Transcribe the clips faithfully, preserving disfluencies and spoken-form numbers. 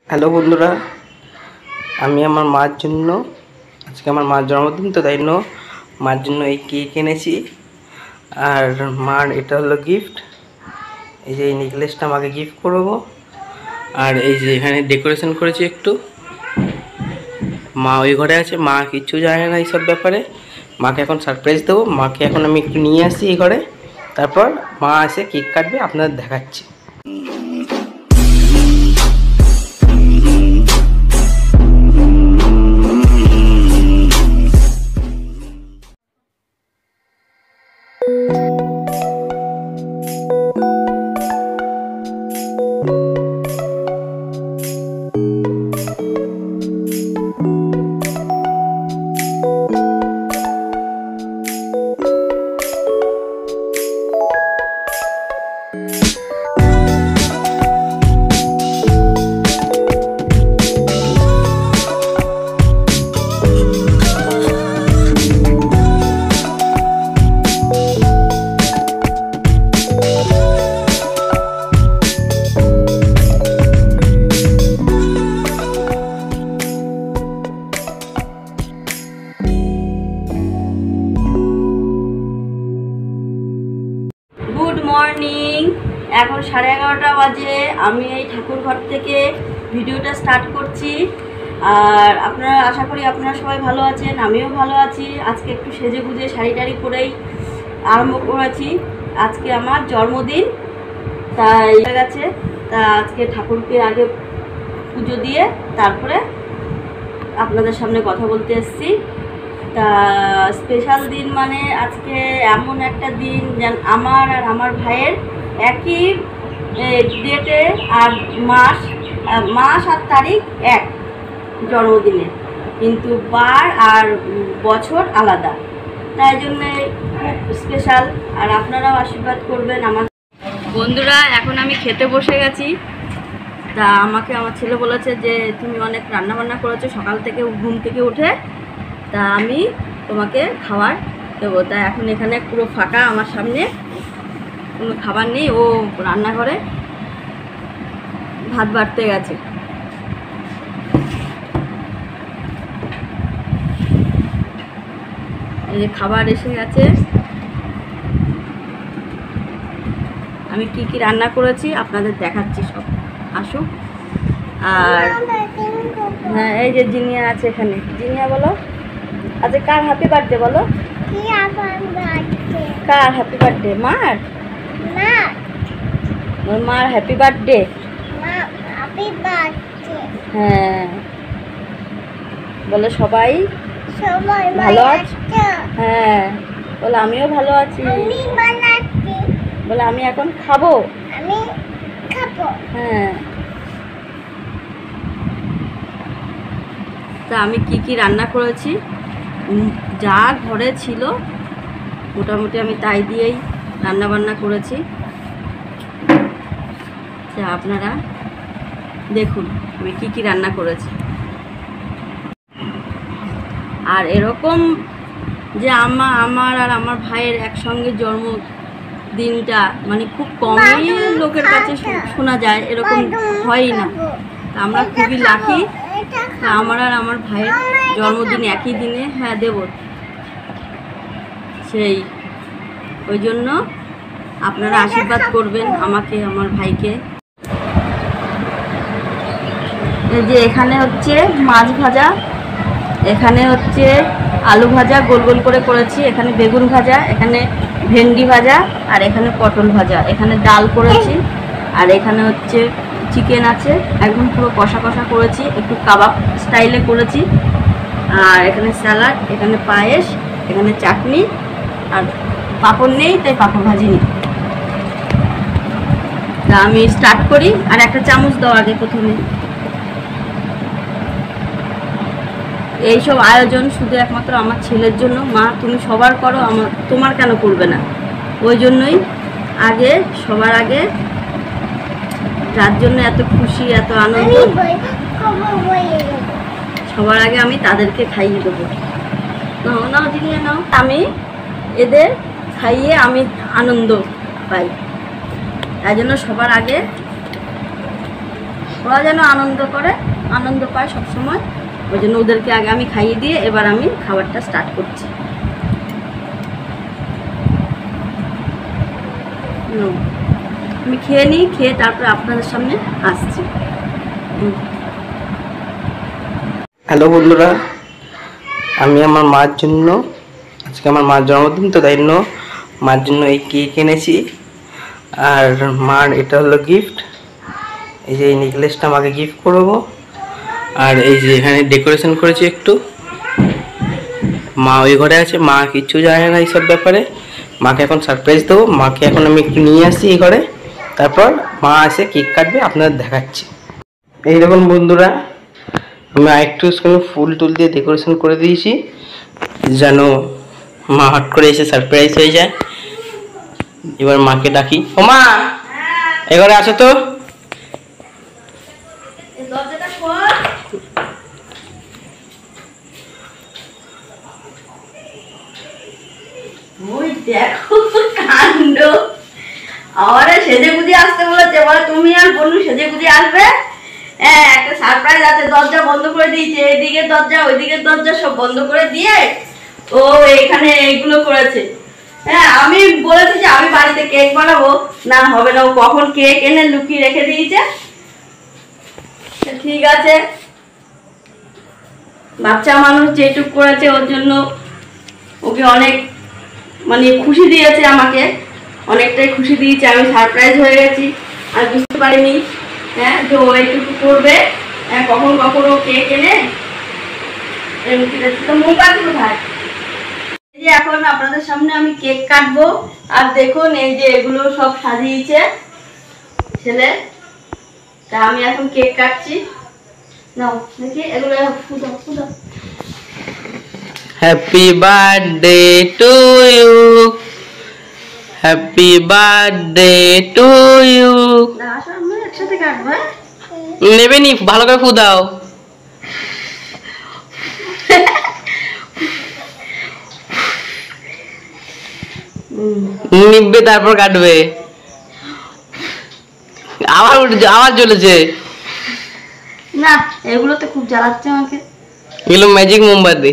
Hello বন্ধুরা, আমি আমার মার জন্য আজকে আমার মার জন্মদিন, তো তাই জন্য মার জন্য এই কেক এনেছি। আর মার এটা হলো গিফট, এই যে এই নেকলেসটা আমাকে গিফট করবো। আর এই যে এখানে ডেকোরেশন করেছি একটু। মা ওই ঘরে আছে, মা কিচ্ছু জানে না এইসব ব্যাপারে। মাকে এখন সারপ্রাইজ দেবো। মাকে এখন আমি একটু নিয়ে আসি এই ঘরে, তারপর মা এসে কেক কাটবে, আপনাদের দেখাচ্ছি। Good morning. এখন সাড়ে এগারোটা বাজে। আমি এই ঠাকুর ঘর থেকে ভিডিওটা স্টার্ট করছি। আর আপনারা, আশা করি আপনারা সবাই ভালো আছেন, আমিও ভালো আছি। আজকে একটু সেজে গুজে শাড়ি টাড়ি পরেই আরম্ভ করেছি। আজকে আমার জন্মদিন, তাই হয়ে গেছে। তা আজকে ঠাকুরকে আগে পুজো দিয়ে তারপরে আপনাদের সামনে কথা বলতে এসেছি। তা স্পেশাল দিন মানে আজকে এমন একটা দিন যেন আমার আর আমার ভাইয়ের একই ডেটে আর মাস মাস আর তারিখ এক জন্মদিনে, কিন্তু বার আর বছর আলাদা, তাই জন্যে খুব স্পেশাল। আর আপনারাও আশীর্বাদ করবেন আমার বন্ধুরা। এখন আমি খেতে বসে গেছি। তা আমাকে আমার ছেলে বলেছে যে তুমি অনেক রান্নাবান্না করেছো সকাল থেকে, ঘুম থেকে উঠে, তা আমি তোমাকে খাবার দেবো। তা এখন এখানে পুরো ফাঁকা, আমার সামনে কোনো খাবার নেই। ও রান্নাঘরে ভাত বাড়তে গেছে। এই যে খাবার এসে গেছে। আমি কি কি রান্না করেছি আপনাদের দেখাচ্ছি, সব আসুক। আর হ্যাঁ, এই যে জিনিয়া আছে এখানে। জিনিয়া বলো, আচ্ছা কার হ্যাপি বার্থডে বলো? কার হ্যাপি বার্থডে? মার? ওর মার হ্যাপি বার্থডে। হ্যাঁ, বলে সবাই ভালো আছে। হ্যাঁ, বলে আমিও ভালো আছি। বলে আমি এখন খাবো। হ্যাঁ, তা আমি কি কি রান্না করেছি, যা ঘরে ছিল মোটামুটি আমি তাই দিয়েই রান্না বান্না করেছি। তা আপনারা দেখুন আমি কি কি রান্না করেছি। আর এরকম যে আমার আমার আর আমার ভাইয়ের একসঙ্গে জন্মদিনটা মানে খুব কমই লোকের কাছে শোনা যায়, এরকম হয়ই না। তা আমরা খুবই লাকি, আমার আর আমার ভাইয়ের জন্মদিন একই দিনে। হ্যাঁ দেব, সেই ওই জন্য আপনারা আশীর্বাদ করবেন আমাকে, আমার ভাইকে। এই যে এখানে হচ্ছে মাছ ভাজা, এখানে হচ্ছে আলু ভাজা গোল গোল করে করেছি, এখানে বেগুন ভাজা, এখানে ভেন্ডি ভাজা, আর এখানে পটল ভাজা, এখানে ডাল করেছি, আর এখানে হচ্ছে চিকেন আছে, একদম পুরো কষা কষা করেছি, একটু কাবাব স্টাইলে করেছি। আর এখানে স্যালাড, এখানে পায়েস, এখানে চাটনি, আর পাঁপড় নেই তাই পাঁপড় ভাজিনি। তা আমি স্টার্ট করি। আর একটা চামচ দাও আগে প্রথমে। এইসব আয়োজন শুধু একমাত্র আমার ছেলের জন্য। মা তুমি সবার করো, আমার তোমার কেন করবে না? ওই জন্যই আগে, সবার আগে, যার জন্য এত খুশি এত আনন্দ, সবার আগে আমি তাদেরকে খাইয়ে দেবো। নাও নাও জিনিয়ে নাও। আমি এদের খাইয়ে আমি আনন্দ পাই, তাই জন্য সবার আগে ওরা যেন আনন্দ করে, আনন্দ পায় সবসময়, ওই জন্য ওদেরকে আগে আমি খাইয়ে দিয়ে এবার আমি খাবারটা স্টার্ট করছি। আমি খেয়ে নিই, খেয়ে তারপরে আপনাদের সামনে আসছি। হ্যালো বন্ধুরা, আমি আমার মার জন্য, আজকে আমার মার জন্মদিন তো তাই জন্য মার জন্য এই কেক এনেছি। আর মার এটা হলো গিফট, এই যে এই নেকলেসটা আমাকে গিফট করবো। আর এই যে এখানে ডেকোরেশন করেছি একটু। মা ওই ঘরে আছে, মা কিচ্ছু জানে না এইসব ব্যাপারে। মাকে এখন সারপ্রাইজ দেবো। মাকে এখন আমি একটু নিয়ে আসি এই ঘরে, তারপর মা এসে কেক কাটবে, আপনাদের দেখাচ্ছি। এই দেখুন বন্ধুরা, আমি আরেকটু ফুল টুল দিয়ে ডেকোরেশন করে দিয়েছি যেন মা হট করে এসে সারপ্রাইজ হয়ে যায়। এবার মাকে ডাকি, ও মা এবারে আসো তো। ওই দেখো কাণ্ড, আমারে সেজে গুজে আসতে বলেছে, বলে তুমি আর বললু সেজে গুজে আসবে। হ্যাঁ, একটা সারপ্রাইজ আছে। দরজা বন্ধ করে দিয়েছে, এদিকে দরজা ওইদিকে দরজা সব বন্ধ করে দিয়ে ও এখানে এইগুলো করেছে। হ্যাঁ, আমি বলেছি যে আমি বাড়িতে কেক বানাবো, না হবে না, ও কখন কেক এনে লুকিয়ে রেখে দিয়েছে। ঠিক আছে, বাচ্চা মানুষ যেটুক করেছে ওর জন্য ওকে অনেক মানে খুশি দিয়েছে, আমাকে অনেকটাই খুশি দিয়েছে। আমি সারপ্রাইজ হয়ে গেছি, আর বুঝতে পারিনি হ্যাঁ যে ও এইটুকু করবে। হ্যাঁ, কখন কখন ও কেক এনে তো মুখ আছে কোথায়। এই যে এখন আপনাদের সামনে আমি কেক কাটবো। আর দেখুন এই যে এগুলো সব সাজিয়েছে ছেলে, তা আমি এখন কেক কাটছি। নাও দেখি এগুলো ফুদাও ফুদাও। Happy birthday to you, happy birthday to you. আসো আমরা একসাথে কাটবো। নেবে নি, ভালো করে ফু দাও। নিবে তারপর কাটবে। আবার আবার জ্বলেছে না, এগুলো তো খুব জ্বালাচ্ছে আমাকে। এগুলো ম্যাজিক মোমবাতি।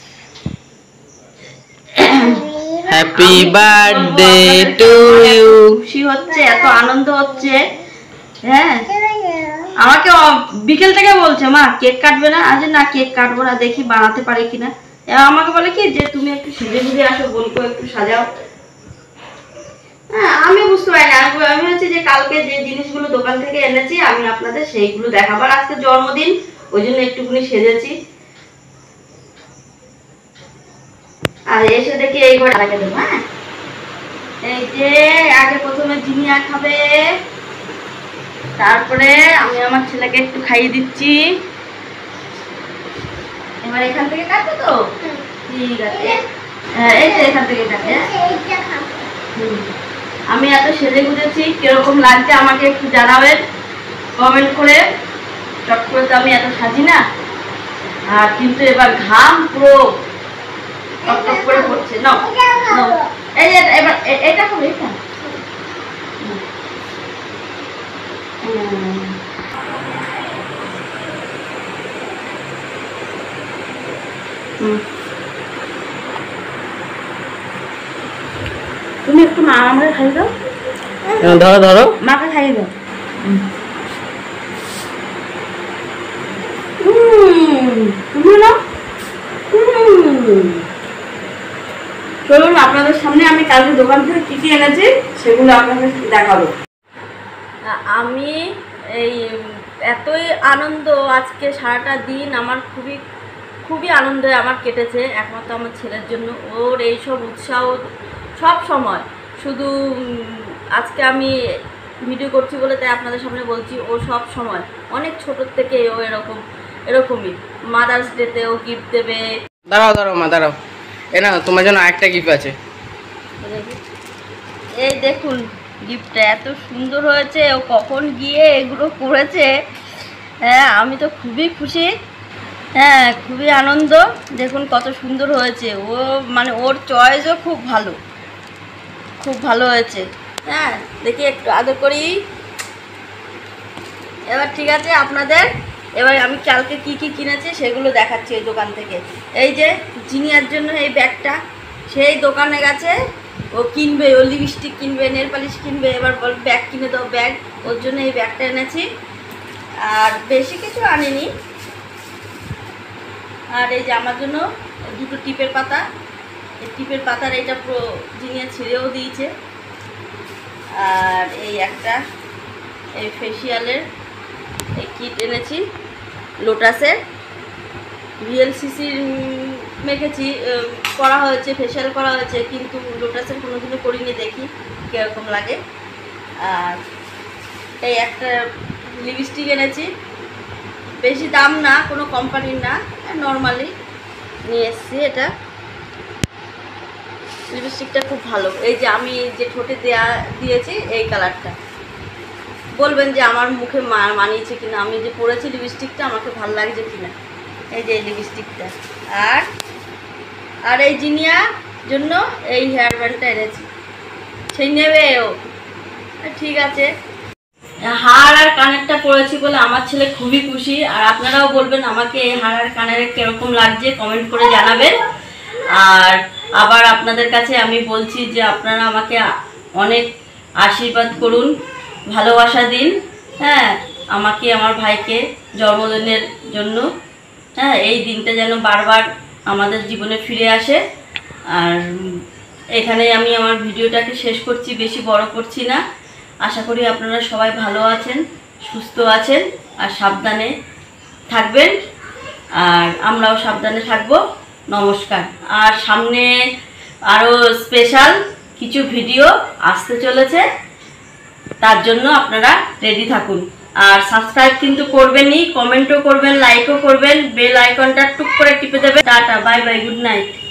Happy birthday to you. খুশি হচ্ছে, এত আনন্দ হচ্ছে। হ্যাঁ, আমাকে বিকেল থেকে বলছে মা কেক কাটবে না। আজ না কেক কাটবো না, দেখি বানাতে পারি কিনা। আমাকে বলে কি যে তুমি একটু সেজে গুজে আসো, বোনকে একটু সাজাও। হ্যাঁ, আমি বুঝতে পারি না। আমি হচ্ছে যে কালকে যে জিনিসগুলো দোকান থেকে এনেছি আমি আপনাদের সেইগুলো দেখাবার। আজকে জন্মদিন, ওই জন্য একটুখানি সেজেছি। আর এসে দেখি এই ঘরে রেখে দেবো। হ্যাঁ, এই যে আগে প্রথমে জিনিয়া খাবে, তারপরে আমি আমার ছেলেকে একটু খাইয়ে দিচ্ছি। এবার এখান থেকে কাটবো তো, ঠিক আছে। হ্যাঁ, এই তো এখান থেকে কাটে। আমি এত সেজে গুজেছি, কিরকম লাগছে আমাকে একটু জানাবেন কমেন্ট করে। চট করে তো আমি এত সাজি না, আর কিন্তু এবার ঘাম পুরো টপ টপ করে পড়ছে। নাও নাও, এই যে এবার এটা খাবে, এটা তুমি একটু মা আমাকে খাইয়ে দাও। ধরো ধরো, মাকে খাইয়ে দাও। তুমি না চলুন আপনাদের সামনে আমি কালকে দোকান থেকে কী কী এনেছি সেগুলো আপনাদের দেখাবো। আমি এই এতই আনন্দ, আজকে সারাটা দিন আমার খুবই খুবই আনন্দে আমার কেটেছে, একমাত্র আমার ছেলের জন্য। ওর এইসব উৎসাহ সব সময়, শুধু আজকে আমি ভিডিও করছি বলে তাই আপনাদের সামনে বলছি। ও সব সময় অনেক ছোটোর থেকে ও এরকম এরকমই মাদার্স ডেতে ও গিফট দেবে। দাঁড়াও দাঁড়াও মা দাঁড়াও, এ না তোমার জন্য আরেকটা গিফট আছে। এই দেখুন গিফটটা এত সুন্দর হয়েছে, ও কখন গিয়ে এগুলো করেছে। হ্যাঁ, আমি তো খুবই খুশি। হ্যাঁ, খুবই আনন্দ। দেখুন কত সুন্দর হয়েছে। ও মানে ওর চয়েসও খুব ভালো, খুব ভালো হয়েছে। হ্যাঁ, দেখি একটু আদর করি। এবার ঠিক আছে, আপনাদের এবার আমি কালকে কি কি কিনেছি সেগুলো দেখাচ্ছি এই দোকান থেকে। এই যে জিনিয়ার জন্য এই ব্যাগটা, সেই দোকানে গেছে, ও কিনবে, ও লিপস্টিক কিনবে, নেল পালিশ কিনবে, এবার বল ব্যাগ কিনে দাও ব্যাগ, ওর জন্য এই ব্যাগটা এনেছি। আর বেশি কিছু আনিনি। আর এই যে আমার জন্য দুটো টিপের পাতা, এই টিপের পাতার এইটা পুরো জিনিয়া ছিঁড়েও দিয়েছে। আর এই একটা এই ফেসিয়ালের এই কিট এনেছি লোটাসের, ভিএলসিসির মেখেছি, করা হয়েছে, ফেসিয়াল করা হয়েছে, কিন্তু লোটাসের কোনোদিনও করিনি, দেখি কীরকম লাগে। আর এই একটা লিপস্টিক এনেছি, বেশি দাম না, কোনো কোম্পানির না, নর্মালি নিয়ে এসেছি। এটা লিপস্টিকটা খুব ভালো, এই যে আমি যে ঠোঁটে দেয়া দিয়েছি এই কালারটা, বলবেন যে আমার মুখে মানিয়েছে কিনা, আমি যে পরেছি লিপস্টিকটা আমাকে ভালো লাগছে কিনা। এই যে এই লিপস্টিকটা, আর আর এই জিনিয়া জন্য এই হেয়ার ব্যান্ডটা এনেছি, সেই নেবে ও, ঠিক আছে। হার আর কানেরটা পরেছি বলে আমার ছেলে খুবই খুশি। আর আপনারাও বলবেন আমাকে এই হার আর কানের কীরকম লাগছে, কমেন্ট করে জানাবেন। আর আবার আপনাদের কাছে আমি বলছি যে আপনারা আমাকে অনেক আশীর্বাদ করুন, ভালোবাসা দিন। হ্যাঁ, আমাকে আমার ভাইকে জন্মদিনের জন্য, হ্যাঁ, এই দিনটা যেন বারবার আমাদের জীবনে ফিরে আসে। আর এখানেই আমি আমার ভিডিওটাকে শেষ করছি, বেশি বড় করছি না। আশা করি আপনারা সবাই ভালো আছেন, সুস্থ আছেন আর সাবধানে থাকবেন, আর আমরাও সাবধানে থাকব। নমস্কার। আর সামনে আরও স্পেশাল কিছু ভিডিও আসতে চলেছে, তার জন্য আপনারা রেডি থাকুন। আর সাবস্ক্রাইব কিন্তু করবেনই, কমেন্টও করবেন, লাইকও করবেন, বেল আইকনটা টুক করে টিপে দেবেন। Tata, bye bye, good night.